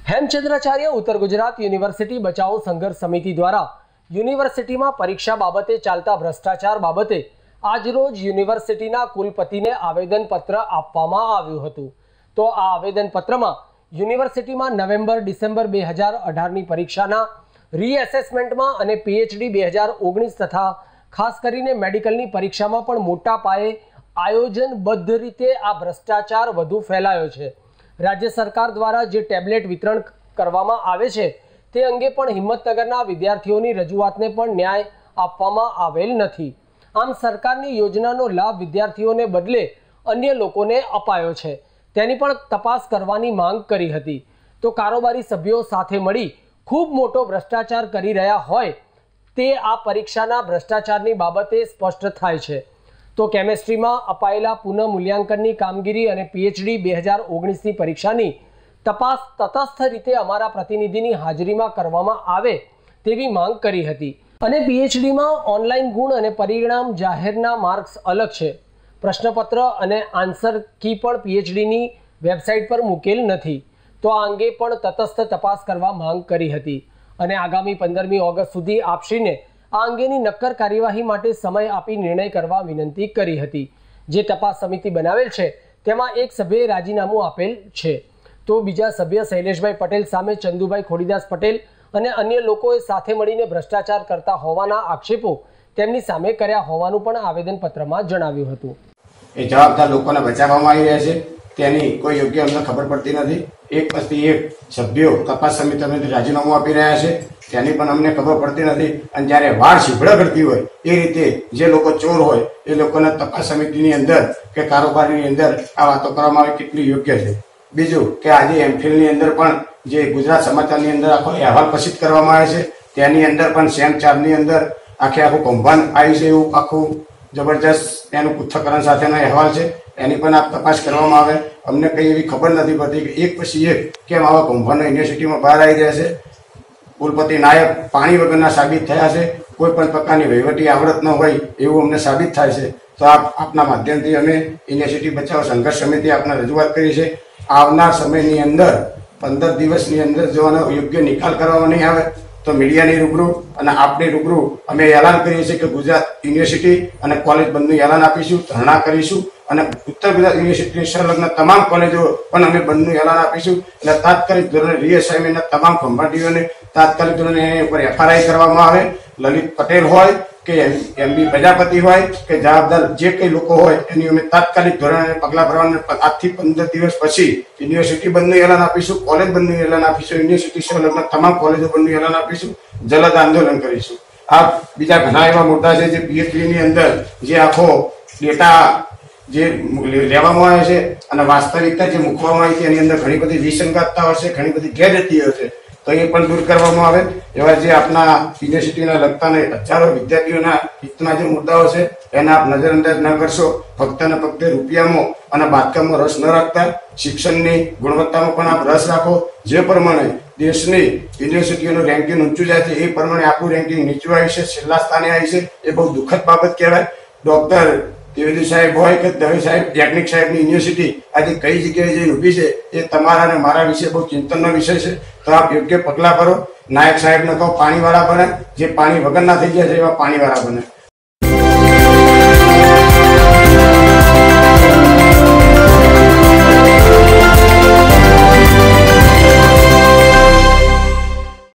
હેમચંદ્રાચાર્ય ઉત્તર ગુજરાત યુનિવર્સિટી બચાવો સંઘર્ષ સમિતિ દ્વારા યુનિવર્સિટીમાં પરીક્ષા બાબતે ચાલતા ભ્રષ્ટાચાર બાબતે આજરોજ યુનિવર્સિટીના કુલપતિને આવેદનપત્ર આપવામાં આવ્યું હતું। તો આ આવેદનપત્રમાં યુનિવર્સિટીમાં નવેમ્બર ડિસેમ્બર 2018ની પરીક્ષાના રીએસેસમેન્ટમાં અને પીએચડી 2019 તથા ખાસ કરીને મેડિકલની પરીક્ષામાં પણ મોટા પાયે આયોજનબદ્ધ રીતે આ ભ્રષ્ટાચાર વધુ ફેલાયો છે। राज्य सरकार द्वारा जे टेब्लेट वितरण करवामां आवे छे ते अंगे पण हिम्मतनगरना विद्यार्थीओनी रजूआतने पण न्याय आपवामां आवेल नथी। आम सरकारनी योजनानो लाभ विद्यार्थीओने बदले अन्य लोकोने अपायो छे तेनी पण तपास करवानी मांग करी हती। तो कारोबारी सभ्यो साथे मळी खूब मोटो भ्रष्टाचार करी रह्या होय ते आ परीक्षाना भ्रष्टाचारनी बाबते स्पष्ट थाय छे। तो केमिस्ट्री में अपायेला पुनः मूल्यांकन की कामगीरी और पीएचडी 2019 परीक्षानी तपास तटस्थ रीते अमारा प्रतिनिधि हाजरी में करवामां आवे तेवी मांग करी हती। अने पीएचडी में ऑनलाइन गुण और परिणाम जाहेरना मार्क्स अलग है। प्रश्नपत्र और आंसर की पण पीएचडी नी वेबसाइट पर मुकेल नथी। तो आ अंगे पण तटस्थ तपास करवा मांग करी हती अने आगामी 15मी ऑगस्ट सुधी आपश्रीने आ अंगेनी नक्कर कार्यवाही माटे समय आपी निर्णय करवा विनंती करी हती। जे तपास समिति बनावेल छे तेमां एक सभ्ये राजीनामું आपेल छे। तो बीजा सभ्य शैलेषभाई पटेल सामे चंदुभाई खोड़ीदास पटेल अने अन्य लोकोए साथे मळीने भ्रष्टाचार करता होवाना आक्षेपो तेमनी सामे कर्या होवानुं पण आवेदनपत्रमां जणाव्युं हतुं। ए जवाबदार लोकोने बचाववामां आवी रह्या छे तेनी कोई योग्य अમને खबर पड़ती नहीं। एक पछी एक सभ्यो तपास समितिने राजीनामुं आपी रह्या छे तेनी पण अમને खबर पड़ती नहीं। अने ज्यारे वार शीभड़ा करती होय ए रीते जे लोको चोर होय ए लोकोने तपास समितिनी अंदर के कारोबारीनी अंदर आ वातो करवामां आवे केटली योग्य छे। बीजुं के आजे एमफिलनी अंदर पण जे गुजरात समाचारनी अंदर आखो अहेवाल प्रसिद्ध करवामां आवे छे तेनी अंदर पण सेम 4 नी अंदर आखे आखो कौभांड आवी छे एवुं आखुं जबरदस्त एनु पृथक्करण साथेनो अहेवाल छे एनी पण आप तपास करवामां आवे। अમને कई एवी खबर नहीं पड़ती कि एक पछी एक केम आवा कौभांड यूनिवर्सिटी में बहार आई रह्या छे। कुलपति नायक पाणी वगरना साबित थया छे, कोई पण प्रकारनी वहीवटी आवड़त न होय एवुं अમને साबित थाय छे। तो आपना माध्यमथी अमे यूनिवर्सिटी बचाव संघर्ष समिति आपने रजूआत करी छे। आवनार समयनी अंदर 15 दिवसनी अंदर जो आनो योग्य निकाल करवामां नहीं आवे तो मीडियानी रूबरू अने आपनी रूबरू अमे ऐलान करीए छीए के गुजरात यूनिवर्सिटी अने कॉलेज बंधनुं ऐलान आपीशुं, धरણા કરીશું અને ઉત્તર ગુજરાત યુનિવર્સિટીની સંલગ્ન તમામ કોલેજો પણ અમે બંધનું એલાન આપીશું અને તાત્કાલિક ધોરણે રીએસાઇનમેન્ટના તમામ ખંભાટીઓને તાત્કાલિક ધોરણે એની ઉપર એફઆરઆઈ કરવામાં આવે। લલિત પટેલ હોય કે એમબી પ્રજાપતિ હોય કે જવાબદાર જે કંઈ લોકો હોય એની અમે તાત્કાલિક ધોરણે પગલાં ભરવાના। આજથી 15 દિવસ પછી યુનિવર્સિટી બંધનું એલાન આપીશું, કોલેજ બંધનું એલાન આપીશું, યુનિવર્સિટી સંલગ્ન તમામ કોલેજો બંધનું એલાન આપીશું, જલદ આંદોલન કરીશું। આ બીજા ઘણા એવા મુદ્દા છે જે પીએચડીની અંદર જે આખો ડેટા जे लेवामां आवे छे अने वास्तविकता जे मूकवामां आवी छे एनी अंदर घणी बधी विसंगतताओ छे, घणी बधी गैररीतिओ छे तो ए पण दूर करवामां आवे। एवा जे आपना युनिवर्सिटीना लगताने हजारों विद्यार्थीओना हितना जे मुद्दाओ छे एने आप नजरअंदाज न करशो। फक्त ने फक्त रूपियामां अने बांधकाममां रस न राखता शिक्षणनी गुणवत्तामां पण आप रस राखो। जे प्रमाणे देशनी युनिवर्सिटीओनुं रेंकिंग ऊंचुं जाय छे ए प्रमाणे आपनुं रेंकिंग नीचुं आव्युं छे, छेल्ला स्थाने आव्युं छे। ए बहु दुखद बाबत कहेवाय। डॉक्टर द्विवेदी साहेब होय के दवे साहेब टेक्निक साहेबनी यूनिवर्सिटी आज कई जग्याए जईने ऊभी छे ए तमारा ने मारा विषय बहुत चिंतननो विषय छे। तो आप योग्य पगलां भरो। नायक साहेबने कहो पाणीवाळा बने, जे पाणी वगરના થઈ ગયા છે એવા પાણીવાળા બને।